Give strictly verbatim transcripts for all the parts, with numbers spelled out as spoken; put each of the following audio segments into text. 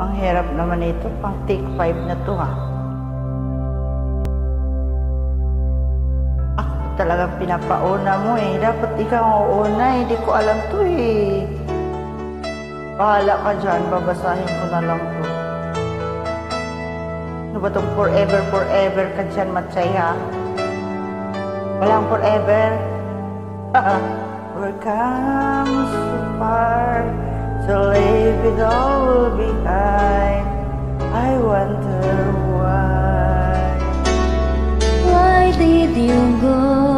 Ang hirap naman ito, pang take five na to ha. Ako talagang pinapauna mo eh. Dapat ikaw ang uuna eh. Hindi ko alam to eh. Bahala ka dyan, babasahin ko na lang to. Ano ba itong forever, forever ka dyan, Matsay ha? Walang forever. We're come so far to leave it all behind. I wonder why. Why did you go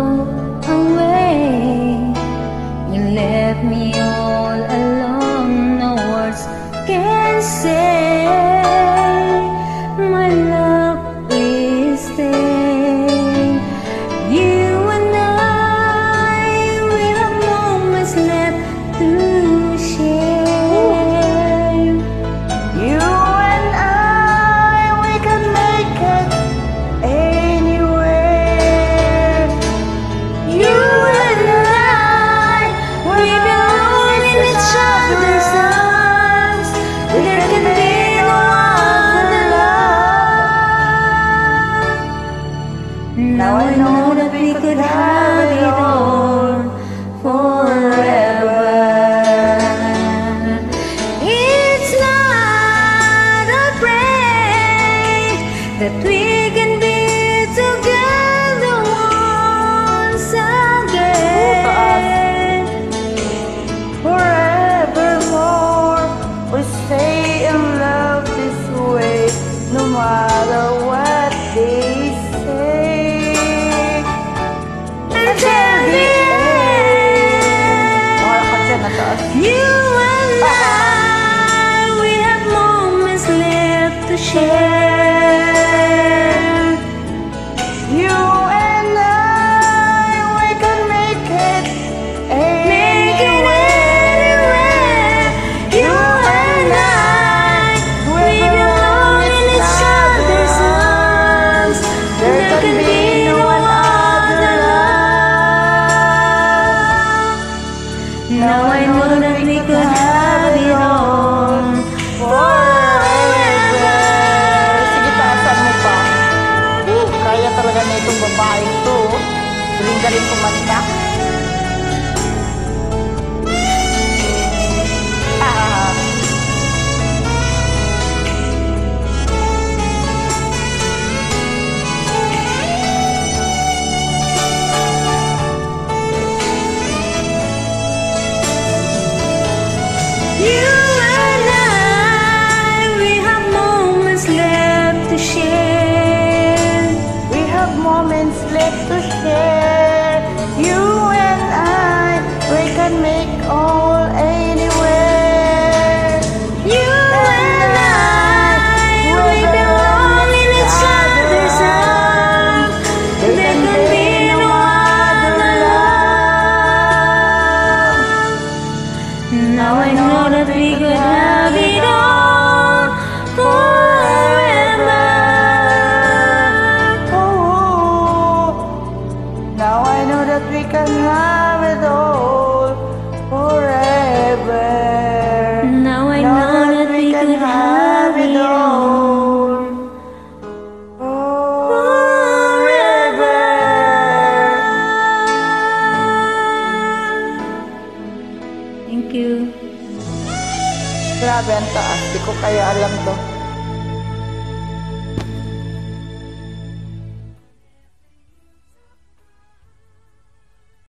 away? You left me all alone. No words can say. My love, please stay. You and I, we have moments left to share. You and I, we can make it anywhere. You and I, we belong in each other's arms. There can be no other love. Now I know that we could have it all forever. It's not afraid that we can be together once again. Forevermore, we stay in love this way, no matter what they say. Until the end, Wala ka dyan, nataas. you and I, we have moments left to share. You and I, we can make it Make it anywhere. anywhere. You and I, we belong in each other's arms. There can be no other love. Now I know that we could have it all forever. Sige, taasan mo pa. Uh, kaya talaga na itong babaeng to. Galing-galing kumanta. Ah. You and I, we have moments left to share. We have moments left to share. You and I, we can make all anywhere. You and I, we belong in each other's arms. There can be no other love. Now I know that we could have it all forever. Oh, now I know that we can have it all forever. Now I know that we could have it all forever. Thank you. Grabe ang taas, di ko kaya alam to.